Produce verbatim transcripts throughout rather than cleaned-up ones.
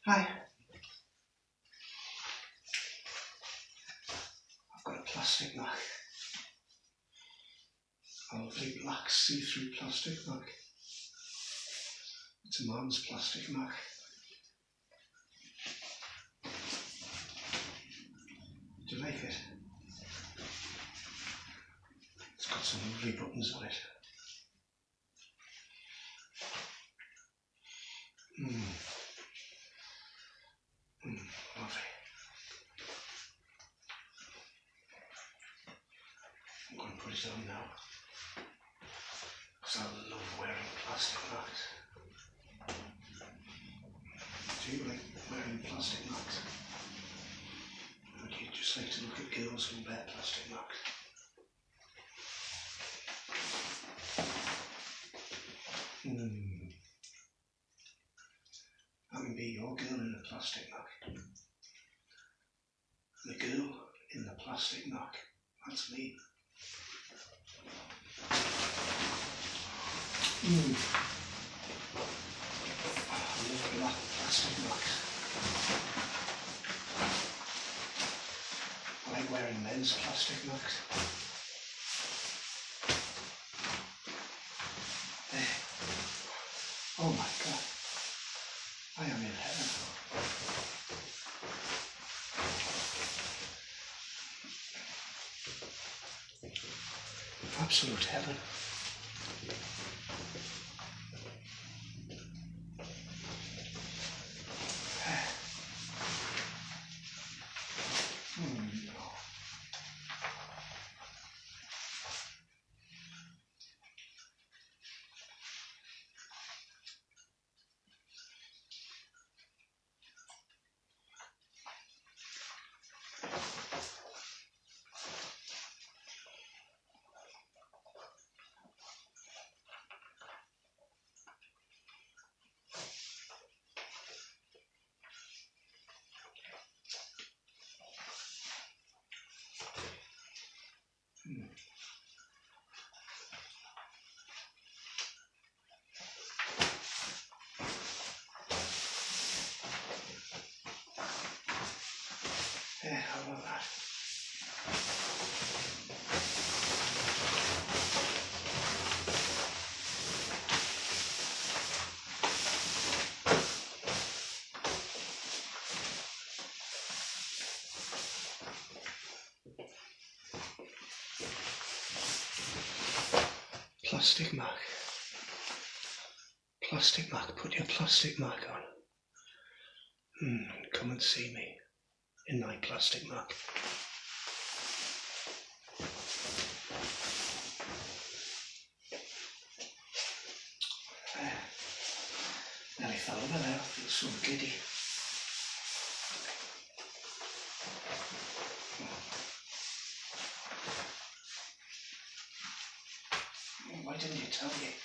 Hi. I've got a plastic mug. A lovely black see-through plastic mug. It's a man's plastic mug. Do you like it? It's got some lovely buttons on it. Mmm. Mmm, lovely. I'm going to put it on now. Because I love wearing plastic mugs. Do you like wearing plastic mugs? Or do you just like to look at girls who wear plastic mugs? Hmm. I can be your girl in a plastic mug. The girl in the plastic mug. That's me. Hmm. I love black plastic mugs. I like wearing men's plastic mugs. There. Oh my God. I am in heaven. Absolute heaven. Hmm. Hmm. Yeah, how about that? Plastic mug. Plastic mug. Put your plastic mug on. Hmm. Come and see me in my plastic mug. There. Nearly fell over there. I feel so giddy. Why didn't you tell me?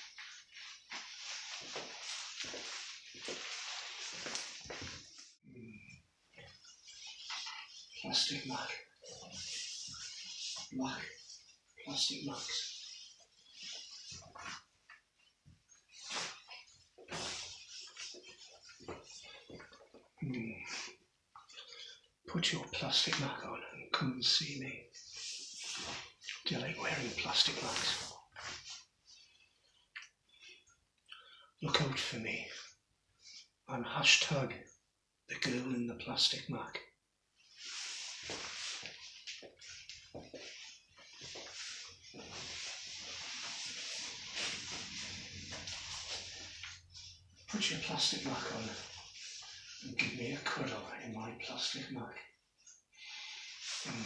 Plastic mug. Black plastic mugs. Hmm. Put your plastic mug on and come and see me. Do you like wearing plastic mugs? Look out for me. I'm hashtag the girl in the plastic mug. Put your plastic mug on and give me a cuddle in my plastic mug. Mm.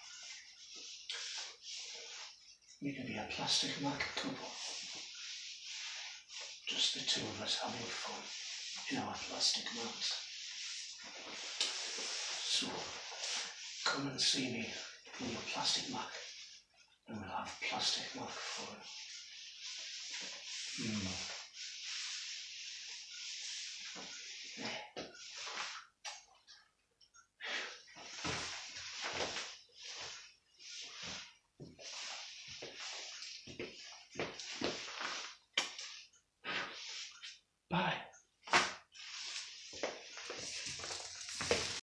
We can be a plastic mug couple. Just the two of us having fun in our plastic mugs. So, come and see me in your plastic mug and we'll have plastic mug fun. Mm. Yeah.